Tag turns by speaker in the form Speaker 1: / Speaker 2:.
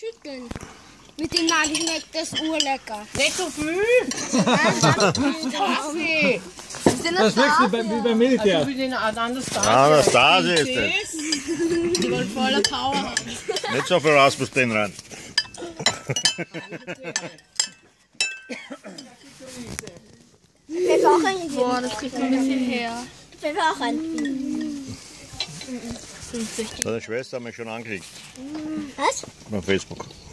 Speaker 1: Chicken. Mit dem Nageschmeck, das ist urlecker.
Speaker 2: Nicht so viel!
Speaker 1: Kaffee.
Speaker 3: Das schmeckt wie beim Militär.
Speaker 2: Also wie den Anastasia.
Speaker 4: Anastasia ist das.
Speaker 2: Die wollen voller Power haben.
Speaker 4: Nicht so viel Rasmus den rein.
Speaker 1: Pfeffer auch reingegeben. Boah, das kriegt ein bisschen her. Pfeffer auch reingegeben.
Speaker 4: Deine Schwester hat mich schon angeklickt.
Speaker 1: Was?
Speaker 4: Auf Facebook.